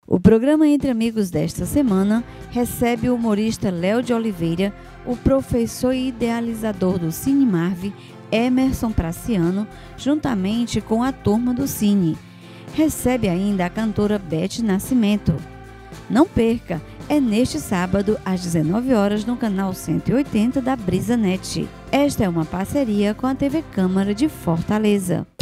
O programa Entre Amigos desta semana recebe o humorista Léo de Oliveira, o professor e idealizador do Cine Marve, Emerson Praciano, juntamente com a turma do Cine. Recebe ainda a cantora Beth Nascimento. Não perca, é neste sábado às 19 horas no canal 180 da BrisaNet. Esta é uma parceria com a TV Câmara de Fortaleza.